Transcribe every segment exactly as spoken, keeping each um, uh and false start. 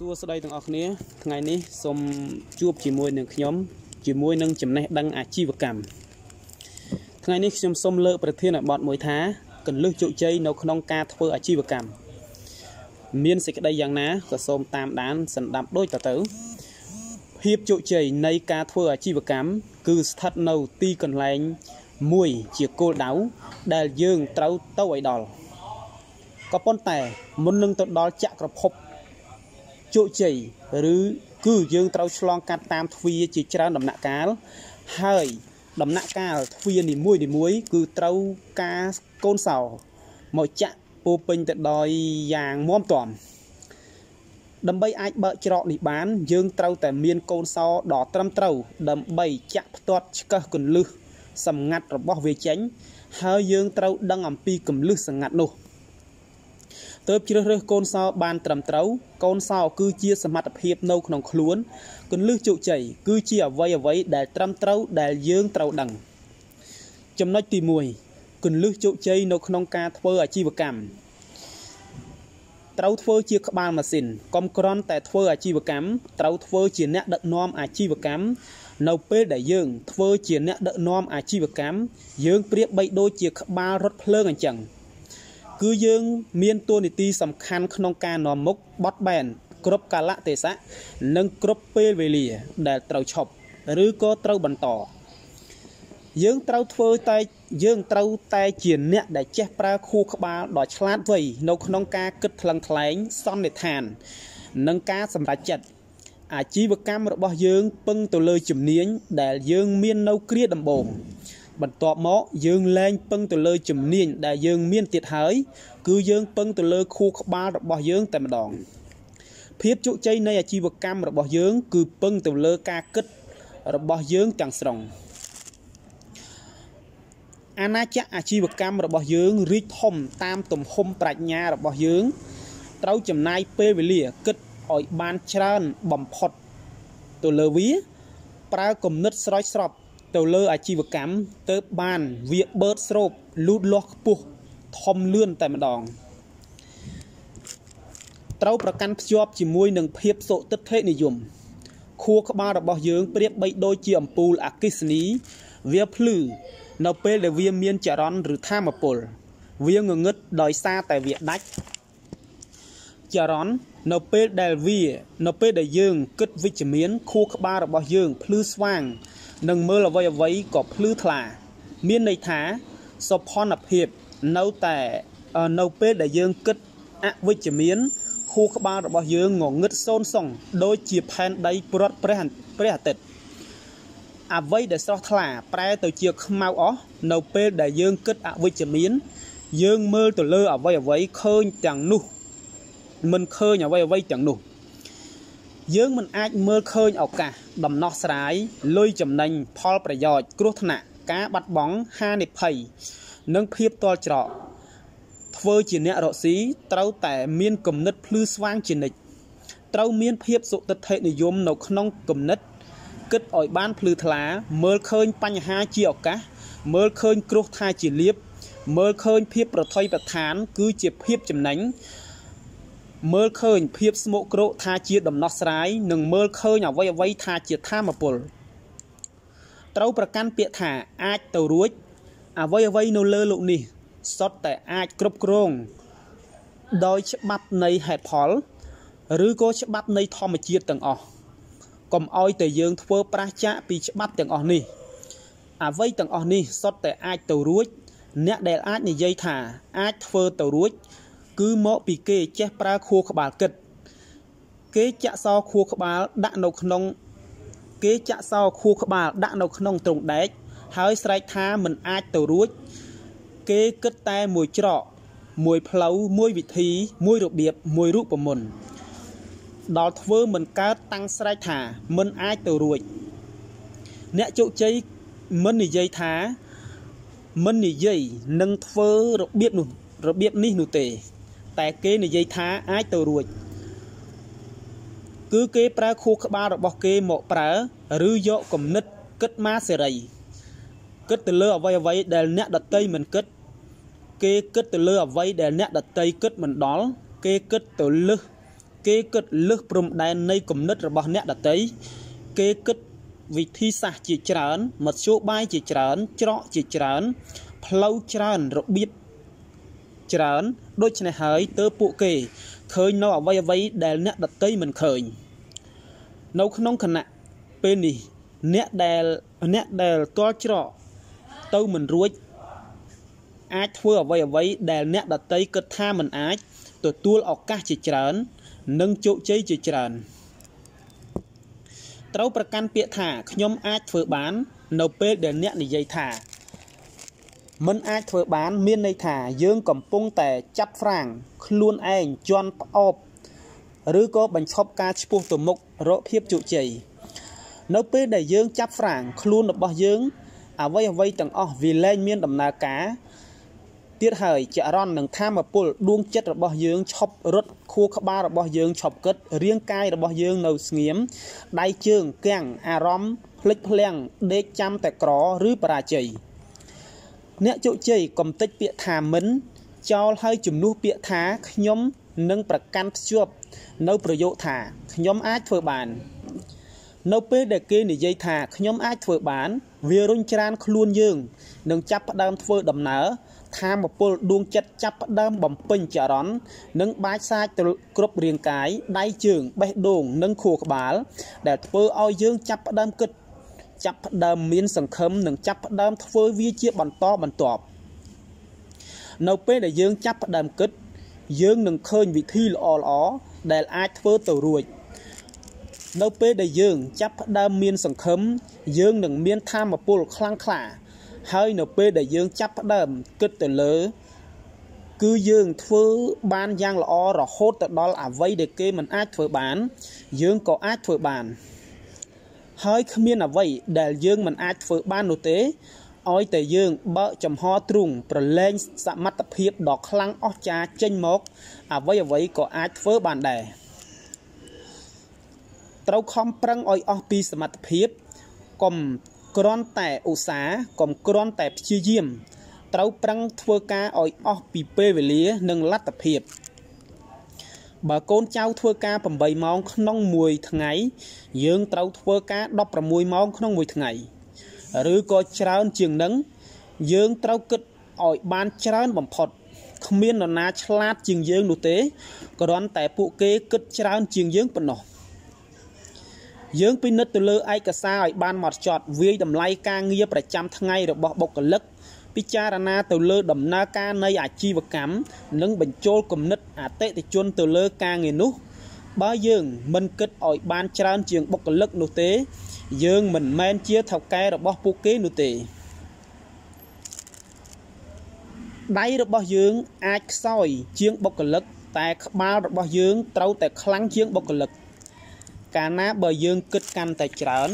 សួស្តីទាំងអស់គ្នាថ្ងៃនេះសូមជួបជាមួយនឹងខ្ញុំជាមួយនឹងចំណេះដឹងអាជីវកម្មថ្ងៃនេះខ្ញុំសូមលើកប្រធានបទមួយថាគន្លឹះជោគជ័យនៅក្នុងការធ្វើអាជីវកម្មមានសេចក្តីយ៉ាងណាក៏សូមតាមដានសន្តាប់ដូចតទៅភាពជោគជ័យនៃការធ្វើអាជីវកម្មគឺស្ថិតនៅទីកន្លែងមួយជាគោលដៅដែលយើងត្រូវទៅឲ្យដល់ក៏ប៉ុន្តែមុននឹងទៅដល់ចក្រភពជោគជ័យឬគឺយើងត្រូវឆ្លងកាត់តាមទ្វារជាច្រើនដំណាក់កាលហើយដំណាក់កាលទ្វារនីមួយនីមួយគឺត្រូវការកូនសោមកចាក់ពោពេញទៅដោយយ៉ាងមាំទាំដើម្បីអាចបើកច្រកនេះបានយើងត្រូវតែមានកូនសោដ៏ត្រឹមត្រូវដើម្បីចាក់ផ្ទាត់ឆ្កឹះគន្លឹះសម្ងាត់របស់វាចេញហើយយើងត្រូវដឹងអំពីគន្លឹះសម្ងាត់នោះទើបជ្រើសរើសកូនសោបានត្រឹមត្រូវកូនសោគឺជាសមត្ថភាពនៅក្នុងខ្លួនគន្លឹះជោគជ័យគឺជាអ្វីអ្វីដែលត្រឹមត្រូវដែលយើងត្រូវដឹងចំណុចទីមួយគន្លឹះជោគជ័យនៅក្នុងការធ្វើអាជីវកម្មត្រូវធ្វើជាក្បាលម៉ាស៊ីនកុំគ្រាន់តែធ្វើអាជីវកម្មត្រូវធ្វើជាអ្នកដឹកនាំអាជីវកម្មនៅពេលដែលយើងធ្វើជាអ្នកដឹកនាំអាជីវកម្មយើងប្រៀបបីដូចជាក្បាលរថភ្លើងអញ្ចឹងគឺយើងមានតួនាទីសំខាន់ក្នុងការនាំមុខបត់បែនគ្រប់កាលៈទេសៈនិងគ្រប់ពេលវេលាដែលត្រូវឈប់ឬក៏ត្រូវបន្តយើងត្រូវធ្វើតែយើងត្រូវតែជាអ្នកដែលចេះប្រើខួរក្បាលដ៏ឆ្លាតវៃនៅក្នុងការគិតថ្លឹងថ្លែងសន្និដ្ឋាននិងការសម្រេចចិត្តអាជីវកម្មរបស់យើងពឹងទៅលើជំនាញដែលយើងមាននៅគ្រាដំបូងបន្ទាប់មកយើងលែងពឹងទៅលើជំនាញដែលយើងមានទៀតហើយគឺយើងពឹងទៅលើខួរក្បាលរបស់យើងតែម្ដងភាពជោគជ័យនៃអាជីវកម្មរបស់យើងគឺពឹងទៅលើការគិតរបស់យើងទាំងស្រុងអាណាចក្រអាជីវកម្មរបស់យើងរីកធំតាមទំហំប្រាជ្ញារបស់យើងត្រូវចំណាយពេលវេលាគិតឲ្យបានច្រើនបំផុតទៅលើវាប្រើគំនិតស្រោចស្រពទៅលើអាជីវកម្មទៅបានវាបឺតស្រូបលូតលាស់ខ្ពស់ធំលឿនតែម្ដងត្រូវប្រកាន់ភ្ជាប់ជាមួយនឹងភាពសុទិដ្ឋិនិយមខួរក្បាលរបស់យើងប្រៀបបីដូចជាអំពូលអគ្គិសនីវាភ្លឺនៅពេលដែលវាមានចរន្តឬថាមពលវាងងឹតដោយសារតែវាដាច់ចរន្តនៅពេលដែលវានៅពេលដែលយើងគិតវិជ្ជមានខួរក្បាលរបស់យើងភ្លឺស្វាងនិងមើលអ្វីអ្វីក៏ភ្លឺថ្លាមានន័យថាសុផនភាពនៅតែនៅពេលដែលយើងគិតអវិជ្ជមានខួរក្បាលរបស់យើងងងឹតសូន្យសងដូចជាផែនដីព្រាត់ព្រះព្រះអាទិត្យអ្វីដែលស្រស់ថ្លាប្រែទៅជាខ្មៅអស់នៅពេលដែលយើងគិតអវិជ្ជមានយើងមើលទៅលើអ្វីអ្វីឃើញទាំងនោះមិនឃើញអ្វីអ្វីទាំងនោះយើងមិនអាចមើលឃើញឱកាសដំណោះស្រាយលុយចំណេញផលប្រយោជន៍គ្រោះថ្នាក់ការបាត់បង់ហានិភ័យនិងភាពទាល់ច្រកធ្វើជាអ្នករកស៊ីត្រូវតែមានគំនិតភ្លឺស្វាងជានិច្ចត្រូវមានភាពសុទិដ្ឋិនិយមនៅក្នុងគំនិតគិតឲ្យបានភ្លឺថ្លាមើលឃើញបញ្ហាជាឱកាសមើលឃើញគ្រោះថាជាលាភមើលឃើញភាពប្រថុយប្រឋានគឺជាភាពចំណេញមើលឃើញភាពស្មោកគ្រោកថាជាដំណោះស្រាយនិងមើលឃើញអ្វីអ្វីថាជាថាមពលត្រូវប្រកាន់ពាក្យថាអាចទៅរួចអ្វីអ្វីនៅលើលោកនេះសុទ្ធតែអាចគ្រប់គ្រងដោយច្បាប់នៃហេតុផលឬក៏ច្បាប់នៃធម្មជាតិទាំងអស់កុំឲ្យតែយើងធ្វើប្រឆាចពីច្បាប់ទាំងអស់នេះអ្វីទាំងអស់នេះសុទ្ធតែអាចទៅរួចអ្នកដែលអាចនិយាយថាអាចធ្វើទៅរួចគឺមកពីគេចេះប្រើខួរក្បាលគិតគេចាក់សោខួរក្បាលដាក់នៅក្នុងគេចាក់សោខួរក្បាលដាក់នៅក្នុងទ្រុងដែកហើយស្រែកថាមិនអាចទៅរួចគេគិតតែមួយច្រកមួយផ្លូវមួយវិធីមួយរបៀបមួយរូបមន្តដល់ធ្វើមិនកើតតាំងស្រែកថាមិនអាចទៅរួចអ្នកជោគជ័យមិននិយាយថាមិននិយាយនឹងធ្វើរបៀបនោះរបៀបនេះនោះទេតែគេនិយាយថាអាចទៅរួចគឺគេប្រើខួរក្បាលរបស់គេមកប្រើឬយកគំនិតគិតមកសេរីគិតទៅលើអ្វីអ្វីដែលអ្នកដតីមិនគិតគេគិតទៅលើអ្វីដែលអ្នកដតីគិតមិនដល់គេគិតទៅលើសគេគិតលើសព្រំដែននៃគំនិតរបស់អ្នកដទៃគេគិតវិធីសាស្ត្រជាច្រើនមធ្យោបាយជាច្រើនច្រកជាច្រើនផ្លូវច្រើនរបៀបច្រើនដូច្នេះហើយទើបពួកគេឃើញនៅអ្វីអ្វីដែលអ្នកដទៃមិនឃើញនៅក្នុងគណៈពេលនេះអ្នកដែលអ្នកដែលទាល់ច្រកទៅមិនរួចអាចធ្វើអ្វីអ្វីដែលអ្នកដទៃគិតថាមិនអាចទទួលឱកាសជាច្រើននិងជោគជ័យជាច្រើនត្រូវប្រកាន់ពាក្យថាខ្ញុំអាចធ្វើបាននៅពេលដែលអ្នកនិយាយថាមិនអាចធ្វើបានមានន័យថាយើងកំពុងតែចាប់ហ្វ្រាំងខ្លួនឯងជន់ផ្អោបឬក៏បញ្ឈប់ការឆ្ពោះទៅមុខរកភាពជោគជ័យនៅពេលដែលយើងចាប់ហ្វ្រាំងខ្លួនរបស់យើងអ្វីអ្វីទាំងអស់វាលែងមានដំណើរការទៀតហើយចរន្តនឹងថាមពលដួងចិត្តរបស់យើងឈប់រត់ខួរក្បាលរបស់យើងឈប់គិតរាងកាយរបស់យើងនៅស្ងៀមដៃជើងគាំងអារម្មណ៍ភ្លេចភ្លាំងដេកចាំតែក្រឬបរាជ័យអ្នកជោគជ័យកុំតិចពាក្យថាមិនចោលហើយជំនួសពាក្យថាខ្ញុំនឹងប្រកាន់ភ្ជាប់នៅប្រយោគថាខ្ញុំអាចធ្វើបាននៅពេលដែលគេនិយាយថាខ្ញុំអាចធ្វើបានវារុញច្រានខ្លួនយើងនឹងចាប់ផ្ដើមធ្វើដំណើរថាមពលដួងចិត្តចាប់ផ្ដើមបំពេញចរន្តនិងបាចសាចទៅគ្រប់រាងកាយដៃជើងបេះដូងនិងខួរក្បាលដែលធ្វើឲ្យយើងចាប់ផ្ដើមគិតចាប់ផ្ដើមមានសង្ឃឹមនិងចាប់ផ្ដើមធ្វើវាជាបន្តបន្ទាប់នៅពេលដែលយើងចាប់ផ្ដើមគិតយើងនឹងឃើញវិធីល្អល្អដែលអាចធ្វើទៅរួចនៅពេលដែលយើងចាប់ផ្ដើមមានសង្ឃឹមយើងនឹងមានថាមពលខ្លាំងក្លាហើយនៅពេលដែលយើងចាប់ផ្ដើមគិតទៅលើគឺយើងធ្វើបានយ៉ាងល្អរហូតទៅដល់អ្វីដែលគេមិនអាចធ្វើបានយើងក៏អាចធ្វើបានហើយគ្មានអ្វីដែលយើងមិនអាចធ្វើបាននោះទេឲ្យតែយើងបើកចំហទ្រូងប្រឡែងសមត្ថភាពដ៏ខ្លាំងអស្ចារ្យចេញមកអ្វីអ្វីក៏អាចធ្វើបានដែរត្រូវខំប្រឹងឲ្យអស់ពីសមត្ថភាពកុំគ្រាន់តែឧស្សាហ៍កុំគ្រាន់តែព្យាយាមត្រូវប្រឹងធ្វើការឲ្យអស់ពីពេលវេលានិងលទ្ធភាពបើកូនចៅធ្វើការប្រាំបីម៉ោងក្នុងមួយថ្ងៃយើងត្រូវធ្វើការដប់ប្រាំមួយម៉ោងក្នុងមួយថ្ងៃឬក៏ច្រើនជាងនឹងយើងត្រូវគិតឲ្យបានច្រើនបំផុតគ្មាននរណាឆ្លាតជាងយើងនោះទេគ្រាន់តែពួកគេគិតច្រើនជាងយើងប៉ុណ្ណោះយើងពិនិត្យទៅលើឯកសារឲ្យបានហ្មត់ចត់វាយតម្លៃការងារប្រចាំថ្ងៃរបស់បុគ្គលិកពិចារណាទៅលើដំណើរការនៃអាជីវកម្មនិងបញ្ចូលគំនិតអតិថិជនទៅលើការងារនោះបើយើងមិនគិតឲ្យបានច្រើនជាងបុគ្គលិកនោះទេយើងមិនមែនជាថៅកែរបស់ពួកគេនោះទេដៃរបស់យើងអាចខ្សោយជាងបុគ្គលិកតែក្បាលរបស់យើងត្រូវតែខ្លាំងជាងបុគ្គលិកកាលណាបើយើងគិតកាន់តែច្រើន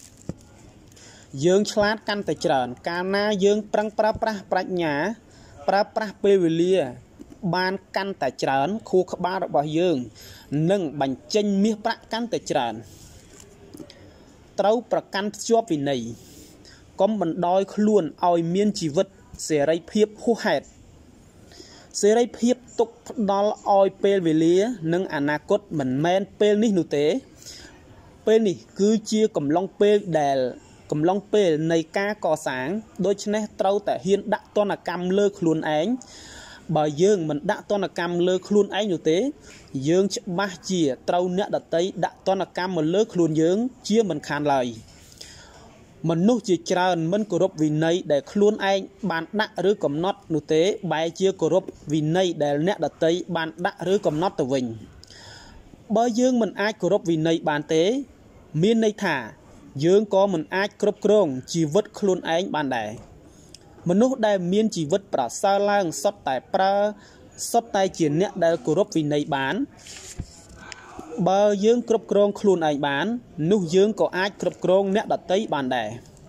យើងឆ្លាតកាន់តែច្រើនកាលណាយើងប្រឹងប្រើប្រាស់ប្រាជ្ញាប្រើប្រាស់ពេលវេលាបានកាន់តែច្រើនខួរក្បាលរបស់យើងនឹងបញ្ចេញមាសប្រាក់កាន់តែច្រើនត្រូវប្រកាន់ភ្ជាប់វិន័យកុំបណ្ដោយខ្លួនឲ្យមានជីវិតសេរីភាពហួសហេតុសេរីភាពទុកផ្ដល់ឲ្យពេលវេលានិងអនាគតមិនមែនពេលនេះនោះទេពេលនេះគឺជាកំឡុងពេលដែលកំឡុងពេលនៃការកសាងដូច្នេះត្រូវតែហ៊ានដាក់ទណ្ឌកម្មលើខ្លួនឯងបើយើងមិនដាក់ទណ្ឌកម្មលើខ្លួនឯងនោះទេយើងច្បាស់ជាត្រូវអ្នកដទៃដាក់ទណ្ឌកម្មមកលើខ្លួនយើងជាមិនខានឡើយមនុស្សជាច្រើនមិនគោរពវិន័យដែលខ្លួនឯងបានដាក់ឬកំណត់នោះទេបែរជាគោរពវិន័យដែលអ្នកដទៃបានដាក់ឬកំណត់ទៅវិញបើយើងមិនអាចគោរពវិន័យបានទេមានន័យថាយើងក៏មិនអាចគ្រប់គ្រងជីវិតខ្លួនឯងបានដែរមនុស្សដែលមានជីវិតប្រសើរឡើងសុទ្ធតែប្រើសុទ្ធតែជាអ្នកដែលគោរពវិន័យបានបើយើងគ្រប់គ្រងខ្លួនឯងបាននោះយើងក៏អាចគ្រប់គ្រងអ្នកដទៃបានដែរ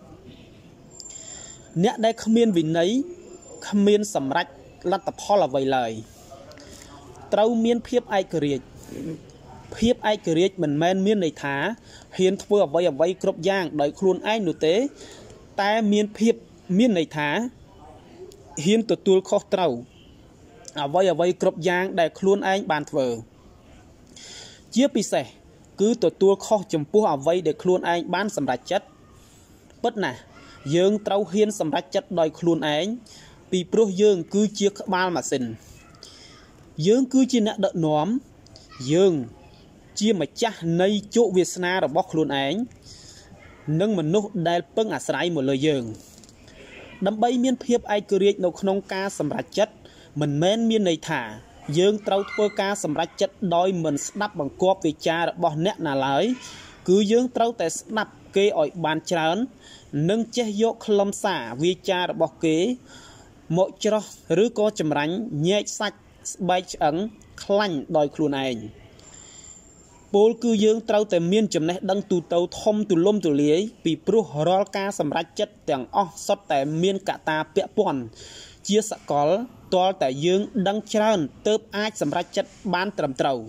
អ្នកដែលគ្មានវិន័យគ្មានសម្រេចលទ្ធផលអ្វីឡើយត្រូវមានភាពឯករាជ្យភាពឯករាជ្យមិនមែនមានន័យថាហ៊ានធ្វើអ្វីអ្វីគ្រប់យ៉ាងដោយខ្លួនឯងនោះទេតែមានភាពមានន័យថាហ៊ានទទួលខុសត្រូវអ្វីអ្វីគ្រប់យ៉ាងដែលខ្លួនឯងបានធ្វើជាពិសេសគឺទទួលខុសចំពោះអ្វីដែលខ្លួនឯងបានសម្រេចចិត្តពិតណាស់យើងត្រូវហ៊ានសម្រេចចិត្តដោយខ្លួនឯងពីព្រោះយើងគឺជាក្បាលម៉ាស៊ីនយើងគឺជាអ្នកដឹកនាំយើងជាម្ចាស់នៃជោគវាសនារបស់ខ្លួនឯងនិងមនុស្សដែលពឹងអាស្រ័យមកលើយើងដើម្បីមានភាពឯករាជ្យនៅក្នុងការសម្រេចចិត្តមិនមែនមានន័យថាយើងត្រូវធ្វើការសម្រេចចិត្តដោយមិនស្ដាប់បង្គាប់វាចារបស់អ្នកណាឡើយគឺយើងត្រូវតែស្ដាប់គេឲ្យបានច្រើននិងចេះយកខ្លឹមសារវាចារបស់គេមកច្រោះឬក៏ចម្រាញ់ញែកសាច់ស្បែកឆ្អឹងខ្លាញ់ដោយខ្លួនឯងពលគឺយើងត្រូវតែមានចំណេះដឹងទូទៅធំទូលំទូលាយពីព្រោះរាល់ការសម្រេចចិត្តទាំងអស់សុទ្ធតែមានកត្តាពាក់ព័ន្ធជាសកលទាល់តែយើងដឹងច្រើនទើបអាចសម្រេចចិត្តបានត្រឹមត្រូវ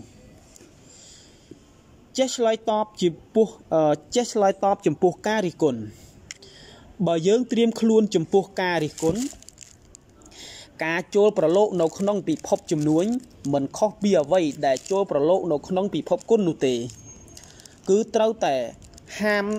ចេះឆ្លើយតបចំពោះចេះឆ្លើយតបចំពោះការរិះគន់បើយើងត្រៀមខ្លួនចំពោះការរិះគន់ការចូលប្រឡូកនៅក្នុងពិភពជំនួញមិនខុសពីអ្វីដែលចូលប្រឡូកនៅក្នុងពិភពគុណនោះទេគឺត្រូវតែហាម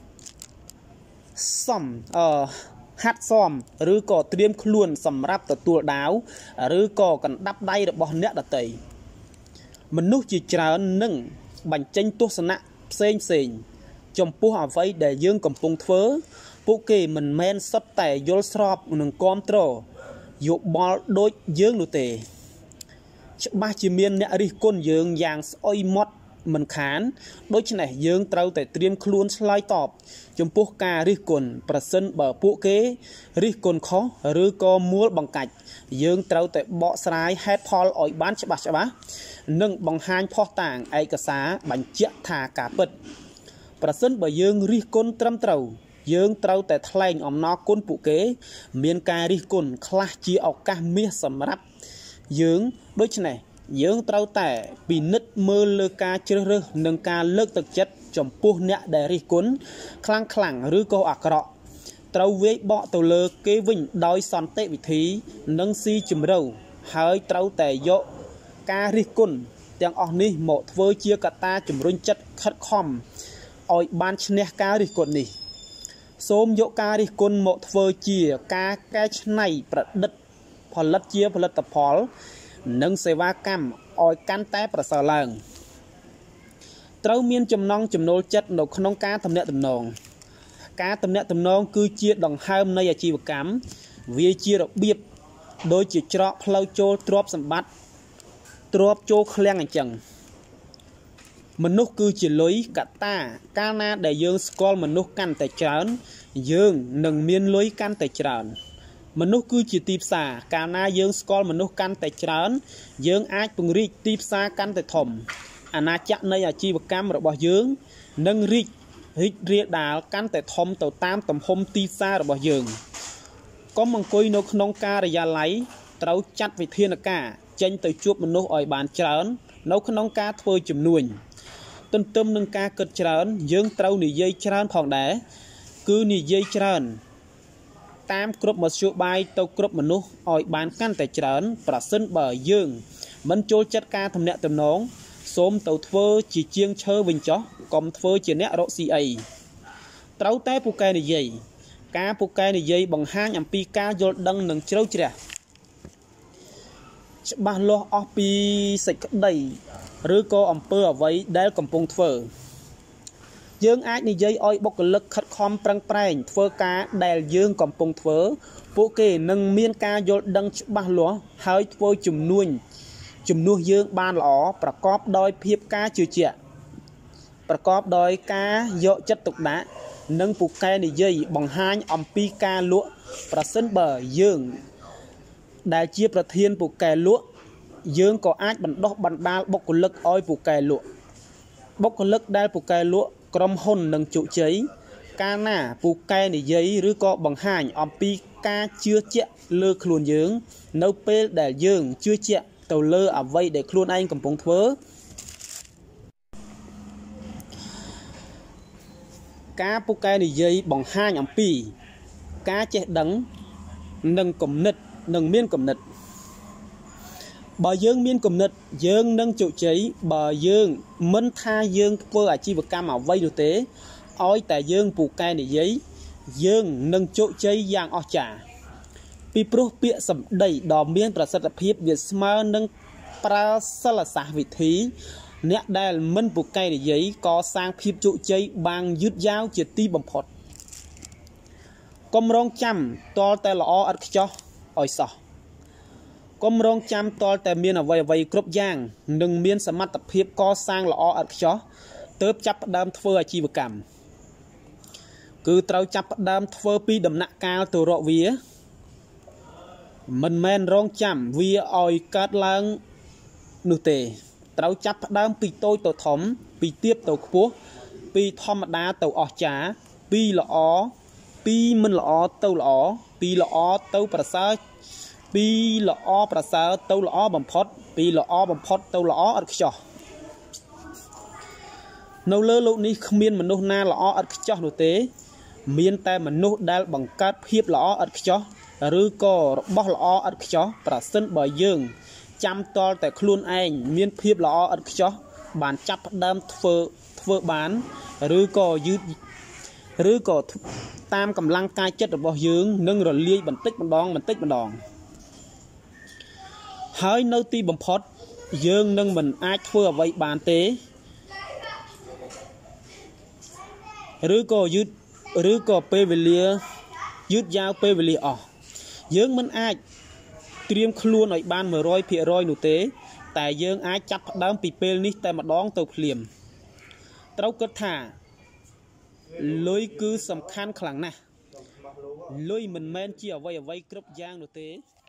សមអឺហាត់សមឬក៏ត្រៀមខ្លួនសម្រាប់ទទួលដាវឬក៏កណ្ដាប់ដៃរបស់អ្នកដទៃមនុស្សជាច្រើននឹងបញ្ចេញទស្សនៈផ្សេងផ្សេងចំពោះអ្វីដែលយើងកំពុងធ្វើពួកគេមិនមែនសុទ្ធតែយល់ស្របនឹងគាំទ្រយោបល់ដូចយើងនោះទេច្បាស់ជាមានអ្នករិះគន់យើងយ៉ាងស្អុយមាត់មិនខានដូច្នេះយើងត្រូវតែត្រៀមខ្លួនឆ្លើយតបចំពោះការរិះគន់ប្រសិនបើពួកគេរិះគន់ខុសឬក៏មួលបង្កាច់យើងត្រូវតែបកស្រាយហេតុផលឲ្យបានច្បាស់ច្បាស់និងបង្ហាញភស្តុតាងឯកសារបញ្ជាក់ថាការពិតប្រសិនបើយើងរិះគន់ត្រឹមត្រូវយើងត្រូវតែថ្លែងអំណរគុណពួកគេមានការរិះគន់ខ្លះជាឱកាសមាសសម្រាប់យើងដូច្នេះយើងត្រូវតែពិនិត្យមើលលើការជ្រើសរើសនិងការលើកទឹកចិត្តចំពោះអ្នកដែលរិះគន់ខ្លាំងខ្លាំងឬក៏អាក្រក់ត្រូវវាយបកទៅលើគេវិញដោយសន្តិវិធីនិងស៊ីជម្រៅហើយត្រូវតែយកការរិះគន់ទាំងអស់នេះមកធ្វើជាកត្តាជំរុញចិត្តខិតខំឲ្យបានឈ្នះការរិះគន់នេះសូមយកការរិះគន់មកធ្វើជាការកែច្នៃប្រឌិតផលិតជាផលិតផលនិងសេវាកម្មឲ្យកាន់តែប្រសើរឡើងត្រូវមានចំណង់ចំណូលចិត្តនៅក្នុងការទំនាក់ទំនងការទំនាក់ទំនងគឺជាដង្ហើមនៃអាជីវកម្មវាជារបៀបដូចជាច្រកផ្លូវចូលទ្រព្យសម្បត្តិទ្រព្យចូលឃ្លាំងអញ្ចឹងមនុស្សគឺជាលុយកត្តាកាលណាដែលយើងស្គាល់មនុស្សកាន់តែច្រើនយើងនឹងមានលុយកាន់តែច្រើនមនុស្សគឺជាទីផ្សារកាលណាយើងស្គាល់មនុស្សកាន់តែច្រើនយើងអាចពង្រីកទីផ្សារកាន់តែធំអាណាចក្រនៃអាជីវកម្មរបស់យើងនឹងរីករីករាលដាលកាន់តែធំទៅតាមទំហំទីផ្សាររបស់យើងកុំអង្គុយនៅក្នុងការិយាល័យត្រូវចាត់វិធានការចេញទៅជួបមនុស្សឲ្យបានច្រើននៅក្នុងការធ្វើជំនួញទន្ទឹមនឹងការគិតច្រើនយើងត្រូវនិយាយច្រើនផងដែរគឺនិយាយច្រើនតាមគ្រប់មធ្យោបាយទៅគ្រប់មនុស្សឲ្យបានកាន់តែច្រើនប្រសិនបើយើងមិនចូលចិត្តការទំនាក់ទំនងសូមទៅធ្វើជាជាងឈើវិញចុះកុំធ្វើជាអ្នករកស៊ីអីត្រូវតែពូកែនិយាយការពូកែនិយាយបង្ហាញអំពីការយល់ដឹងនិងជ្រៅជ្រះច្បាស់លាស់អស់ពីសេចក្តីឬក៏អំពើអ្វីដែលកំពុងធ្វើយើងអាចនិយាយឲ្យបុគ្គលិកខិតខំប្រឹងប្រែងធ្វើការដែលយើងកំពុងធ្វើពួកគេនឹងមានការយល់ដឹងច្បាស់លាស់ហើយធ្វើជំនួញជំនួសយើងបានល្អប្រកបដោយភាពការជឿជាក់ប្រកបដោយការយកចិត្តទុកដាក់និងពូកែនិយាយបង្ហាញអំពីការលក់ប្រសិនបើយើងដែលជាប្រធានពូកែលក់យើងក៏អាចបណ្ដុះបណ្ដាលបុគ្គលិកឲ្យពូកែលក់បុគ្គលិកដែលពូកែលក់ក្រុមហ៊ុននឹងជោគជ័យកាលណាពូកែនិយាយឬក៏បង្ហាញអំពីការជឿជាក់លើខ្លួនយើងនៅពេលដែលយើងជឿជាក់ទៅលើអ្វីដែលខ្លួនឯងកំពុងធ្វើការពូកែនិយាយបង្ហាញអំពីការចេះដឹងនិងគំនិតនិងមានគំនិតបើយើងមានគំនិតយើងនឹងជោគជ័យបើយើងមិនថាយើងធ្វើអាជីវកម្មអ្វីនោះទេឲ្យតែយើងពូកែនិយាយយើងនឹងជោគជ័យយ៉ាងអស្ចារ្យពីព្រោះពាក្យសម្ដីដ៏មានប្រសិទ្ធភាពវាស្មើនឹងប្រើសិលសាស្ត្រវិធីអ្នកដែលមិនពូកែនិយាយកសាងភាពជោគជ័យបានយឺតយ៉ាវជាទីបំផុតកុំរងចាំតលតែល្អឥតខ្ចោះឲ្យសោះកុំរងចាំតលតែមានអ្វីអ្វីគ្រប់យ៉ាងនិងមានសមត្ថភាពកសាងល្អឥតខ្ចោះទើបចាប់ផ្ដើមធ្វើអាជីវកម្មគឺត្រូវចាប់ផ្ដើមធ្វើពីដំណាក់កាលទៅរកវាមិនមែនរងចាំវាឲ្យកើតឡើងនោះទេត្រូវចាប់ផ្ដើមពីតូចទៅធំពីទាបទៅខ្ពស់ពីធម្មតាទៅអស្ចារ្យពីល្អពីមិនល្អទៅល្អពីល្អទៅប្រសើរពីល្អប្រសើរទៅល្អបំផុតពីល្អបំផុតទៅល្អឥតខ្ចោះនៅលើโลกនេះគ្មានមនុស្សណាល្អឥតខ្ចោះនោះទេមានតែមនុស្សដែលបង្កើតភាពល្អឥតខ្ចោះឬក៏របស់ល្អឥតខ្ចោះប្រសិនបើយើងចាំតល់តែខ្លួនឯងមានភាពល្អឥតខ្ចោះបានចាប់ផ្ដើមធ្វើធ្វើបានឬក៏យឺតឬក៏តាមកម្លាំងកាយចិត្តរបស់យើងនឹងរលាយបន្តិចម្ដងបន្តិចម្ដងហើយនៅទីបំផុតយើងនឹងមិនអាចធ្វើអ្វីបានទេឬក៏យឺតឬក៏ពេលវេលាយឺតយ៉ាវពេលវេលាអស់យើងមិនអាចត្រៀមខ្លួនឲ្យបាន một trăm phần trăm នោះទេតែយើងអាចចាប់ផ្ដើមពីពេលនេះតែម្ដងទៅភ្លាមត្រូវគិតថាលុយគឺសំខាន់ខ្លាំងណាស់លុយមិនមែនជាអ្វីអ្វីគ្រប់យ៉ាងនោះទេ